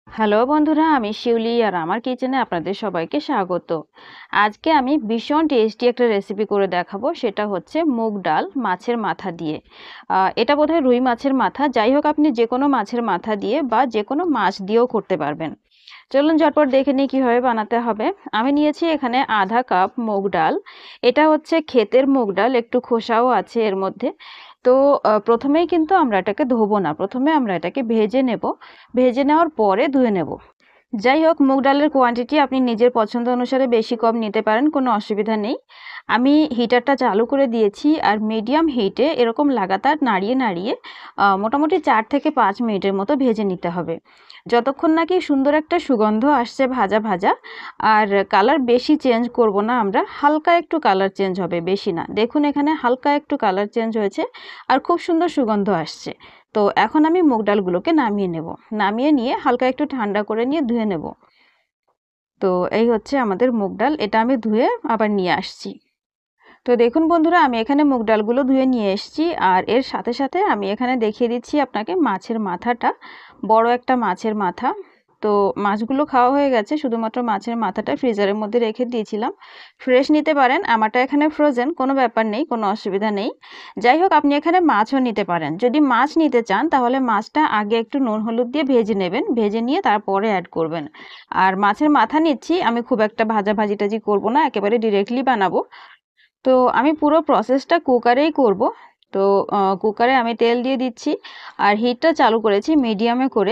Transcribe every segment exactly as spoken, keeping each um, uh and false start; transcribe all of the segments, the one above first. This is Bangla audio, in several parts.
হ্যালো বন্ধুরা, আমি শিউলি আর আমার কিচেনে আপনাদের সবাইকে স্বাগত। আজকে আমি ভীষণ টেস্টি একটা রেসিপি করে দেখাবো, সেটা হচ্ছে মুগ ডাল মাছের মাথা দিয়ে। আহ, এটা বোধহয় রুই মাছের মাথা, যাই হোক আপনি যে কোনো মাছের মাথা দিয়ে বা যে কোনো মাছ দিয়েও করতে পারবেন। চলুন ঝটপট দেখে নিই কীভাবে বানাতে হবে। আমি নিয়েছি এখানে আধা কাপ মুগ ডাল। এটা হচ্ছে ক্ষেতের মুগ ডাল, একটু খোসাও আছে এর মধ্যে। তো আহ, প্রথমেই কিন্তু আমরা এটাকে ধোবো না, প্রথমে আমরা এটাকে ভেজে নেব। ভেজে নেওয়ার পরে ধুয়ে নেব। যাই হোক, মুগ ডালের কোয়ান্টিটি আপনি নিজের পছন্দ অনুসারে বেশি কম নিতে পারেন, কোনো অসুবিধা নেই। আমি হিটারটা চালু করে দিয়েছি আর মিডিয়াম হিটে এরকম লাগাতার নাড়িয়ে নাড়িয়ে আহ, মোটামুটি চার থেকে পাঁচ মিনিটের মতো ভেজে নিতে হবে, যতক্ষণ নাকি সুন্দর একটা সুগন্ধ আসছে ভাজা ভাজা। আর কালার বেশি চেঞ্জ করব না আমরা, হালকা একটু কালার চেঞ্জ হবে, বেশি না। দেখুন এখানে হালকা একটু কালার চেঞ্জ হয়েছে আর খুব সুন্দর সুগন্ধ আসছে। তো এখন আমি মুগ ডালগুলোকে নামিয়ে নেব। নামিয়ে নিয়ে হালকা একটু ঠান্ডা করে নিয়ে ধুয়ে নেব। তো এই হচ্ছে আমাদের মুগ ডাল, এটা আমি ধুয়ে আবার নিয়ে আসছি। তো দেখুন বন্ধুরা, আমি এখানে মুগ ডালগুলো ধুয়ে নিয়ে এসেছি আর এর সাথে সাথে আমি এখানে দেখিয়ে দিচ্ছি আপনাকে মাছের মাথাটা। বড় একটা মাছের মাথা। তো মাছগুলো খাওয়া হয়ে গেছে, শুধুমাত্র মাছের মাথাটা ফ্রিজারের মধ্যে রেখে দিয়েছিলাম। ফ্রেশ নিতে পারেন, আমারটা এখানে ফ্রোজেন, কোনো ব্যাপার নেই, কোনো অসুবিধা নেই। যাই হোক, আপনি এখানে মাছও নিতে পারেন। যদি মাছ নিতে চান তাহলে মাছটা আগে একটু নুন হলুদ দিয়ে ভেজে নেবেন, ভেজে নিয়ে তারপরে অ্যাড করবেন। আর মাছের মাথা নিচ্ছি, আমি খুব একটা ভাজা ভাজি টাজি করবো না, একেবারে ডিরেক্টলি বানাবো। তো আমি পুরো প্রসেসটা কুকারেই করব। তো কুকারে আমি তেল দিয়ে দিচ্ছি আর হিটটা চালু করেছি মিডিয়ামে করে।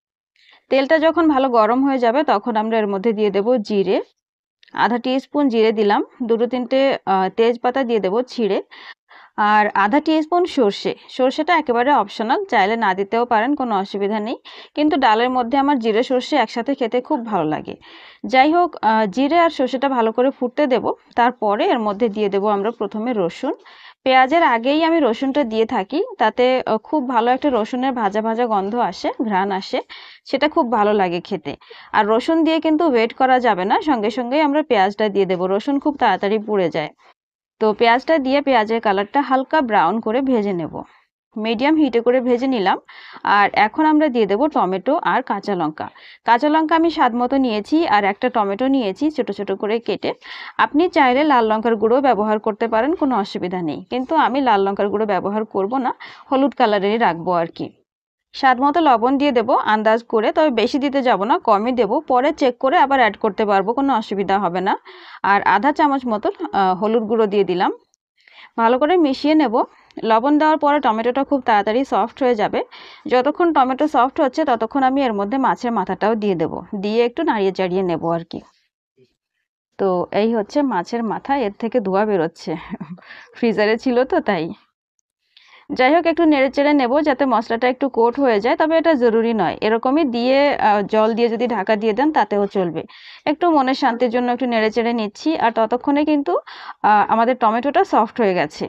তেলটা যখন ভালো গরম হয়ে যাবে তখন আমরা এর মধ্যে দিয়ে দেব জিরে। আধা টিস্পুন জিরে দিলাম। দুটো তিনটে তেজপাতা দিয়ে দেব ছিঁড়ে। আর আধা টিস্পুন সর্ষে। সর্ষেটা একেবারে অপশনাল, চাইলে না দিতেও পারেন, কোনো অসুবিধা নেই। কিন্তু ডালের মধ্যে আমার জিরে সর্ষে একসাথে খেতে খুব ভালো লাগে। যাই হোক, জিরে আর সর্ষেটা ভালো করে ফুটতে দেব। তারপরে এর মধ্যে দিয়ে দেব আমরা প্রথমে রসুন। পেঁয়াজের আগেই আমি রসুনটা দিয়ে থাকি, তাতে খুব ভালো একটা রসুনের ভাজা ভাজা গন্ধ আসে, ঘ্রাণ আসে, সেটা খুব ভালো লাগে খেতে। আর রসুন দিয়ে কিন্তু ওয়েট করা যাবে না, সঙ্গে সঙ্গেই আমরা পেঁয়াজটা দিয়ে দেব, রসুন খুব তাড়াতাড়ি পুড়ে যায়। তো পেঁয়াজটা দিয়ে পেঁয়াজের কালারটা হালকা ব্রাউন করে ভেজে নেব। মিডিয়াম হিটে করে ভেজে নিলাম। আর এখন আমরা দিয়ে দেব টমেটো আর কাঁচা লঙ্কা। কাঁচা লঙ্কা আমি স্বাদ মতো নিয়েছি আর একটা টমেটো নিয়েছি ছোট ছোট করে কেটে। আপনি চাইলে লাল লঙ্কার গুঁড়ো ব্যবহার করতে পারেন, কোনো অসুবিধা নেই, কিন্তু আমি লাল লঙ্কার গুঁড়ো ব্যবহার করব না, হলুদ কালারেরই রাখবো আর কি। স্বাদ মতো লবণ দিয়ে দেবো আন্দাজ করে, তবে বেশি দিতে যাব না, কমই দেবো, পরে চেক করে আবার অ্যাড করতে পারবো, কোনো অসুবিধা হবে না। আর আধা চামচ মতো হলুদ গুঁড়ো দিয়ে দিলাম। ভালো করে মিশিয়ে নেব। লবণ দেওয়ার পরে টমেটোটা খুব তাড়াতাড়ি সফট হয়ে যাবে। যতক্ষণ টমেটো সফট হচ্ছে ততক্ষণ আমি এর মধ্যে মাছের মাথাটাও দিয়ে দেব, দিয়ে একটু নাড়িয়ে চাড়িয়ে নেব আর কি। তো এই হচ্ছে মাছের মাথা, এর থেকে ধোঁয়া বেরোচ্ছে, ফ্রিজারে ছিল তো তাই। যাই হোক, একটু নেড়ে চেড়ে নেবো যাতে মশলাটা একটু কোট হয়ে যায়, তবে এটা জরুরি নয়, এরকমই দিয়ে জল দিয়ে যদি ঢাকা দিয়ে দেন তাতেও চলবে। একটু মনের শান্তির জন্য একটু নেড়ে চেড়ে নিচ্ছি আর ততক্ষণে কিন্তু আমাদের টমেটোটা সফট হয়ে গেছে।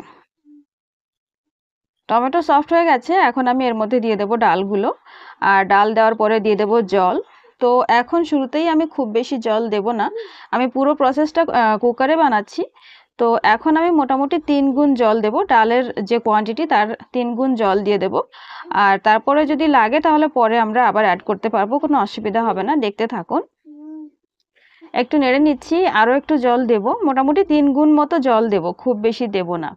টমেটো সফট হয়ে গেছে, এখন আমি এর মধ্যে দিয়ে দেবো ডালগুলো। আর ডাল দেওয়ার পরে দিয়ে দেবো জল। তো এখন শুরুতেই আমি খুব বেশি জল দেব না, আমি পুরো প্রসেসটা কুকারে বানাচ্ছি। তো এখন আমি মোটামুটি তিন গুণ জল দেব, ডালের যে কোয়ান্টিটি তার তিন গুণ জল দিয়ে দেব। আর তারপরে যদি লাগে তাহলে পরে আমরা আবার অ্যাড করতে পারবো, কোনো অসুবিধা হবে না, দেখতে থাকুন। একটু নেড়ে নিচ্ছি, আরও একটু জল দেব, মোটামুটি তিন গুণ মতো জল দেব, খুব বেশি দেব না,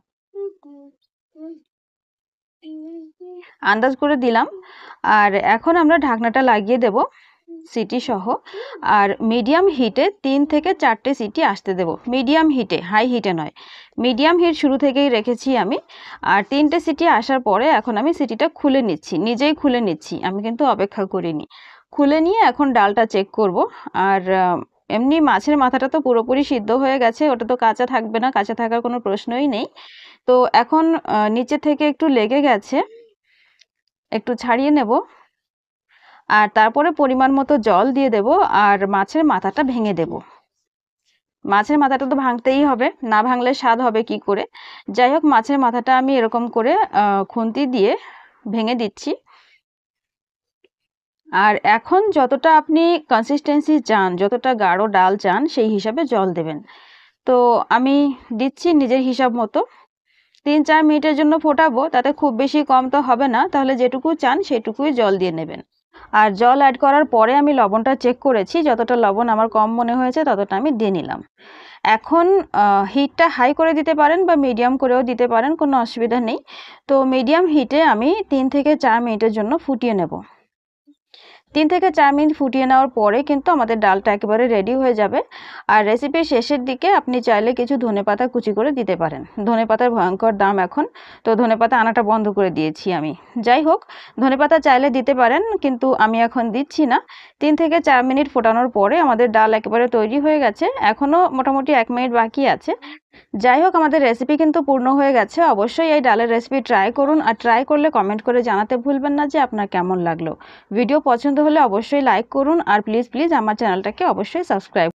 আন্দাজ করে দিলাম। আর এখন আমরা ঢাকনাটা লাগিয়ে দেব সিটি সহ। আর মিডিয়াম হিটে তিন থেকে চারটে সিটি আসতে দেব, মিডিয়াম হিটে, হাই হিটে নয়, মিডিয়াম হিট শুরু থেকেই রেখেছি আমি। আর তিনটে সিটি আসার পরে এখন আমি সিটিটা খুলে নিচ্ছি, নিজেই খুলে নিচ্ছি, আমি কিন্তু অপেক্ষা করিনি। খুলে নিয়ে এখন ডালটা চেক করব। আর এমনি মাছের মাথাটা তো পুরোপুরি সিদ্ধ হয়ে গেছে, ওটা তো কাঁচা থাকবে না, কাঁচা থাকার কোনো প্রশ্নই নেই। তো এখন নিচে থেকে একটু লেগে গেছে, একটু ছাড়িয়ে নেব। আর তারপরে পরিমাণ মতো জল দিয়ে দেব আর মাছের মাথাটা ভেঙে দেব। মাছের মাথাটা তো ভাঙতেই হবে, না ভাঙলে স্বাদ হবে কি করে। যাই হোক, মাছের মাথাটা আমি এরকম করে খুন্তি দিয়ে ভেঙে দিচ্ছি। আর এখন যতটা আপনি কনসিস্টেন্সি চান, যতটা গাঢ় ডাল চান, সেই হিসাবে জল দেবেন। তো আমি দিচ্ছি নিজের হিসাব মতো। তিন চার মিনিটের জন্য ফোটাবো, তাতে খুব বেশি কম তো হবে না, তাহলে যেটুকু চান সেটুকুই জল দিয়ে নেবেন। আর জল অ্যাড করার পরে আমি লবণটা চেক করেছি, যতটা লবণ আমার কম মনে হয়েছে ততটা আমি দিয়ে নিলাম। এখন হিটটা হাই করে দিতে পারেন বা মিডিয়াম করেও দিতে পারেন, কোনো অসুবিধা নেই। তো মিডিয়াম হিটে আমি তিন থেকে চার মিনিটের জন্য ফুটিয়ে নেব। তিন থেকে চার মিনিট ফুটিয়ে নেওয়ার পরে কিন্তু আমাদের ডালটা একেবারে রেডি হয়ে যাবে। আর রেসিপির শেষের দিকে আপনি চাইলে কিছু ধনেপাতা কুচি করে দিতে পারেন। ধনেপাতার ভয়ঙ্কর দাম এখন, তো ধনেপাতা আনাটা বন্ধ করে দিয়েছি আমি। যাই হোক, ধনেপাতা চাইলে দিতে পারেন, কিন্তু আমি এখন দিচ্ছি না। তিন থেকে চার মিনিট ফোটানোর পরে আমাদের ডাল একেবারে তৈরি হয়ে গেছে। এখনও মোটামুটি এক মিনিট বাকি আছে। যাই হোক, আমাদের রেসিপি কিন্তু পূর্ণ হয়ে গেছে। অবশ্যই এই ডালের রেসিপি ট্রাই করুন, আর ট্রাই করলে কমেন্ট করে জানাতে ভুলবেন না যে আপনার কেমন লাগলো। ভিডিও পছন্দ হলে অবশ্যই লাইক করুন, আর প্লিজ প্লিজ আমার চ্যানেলটাকে অবশ্যই সাবস্ক্রাইব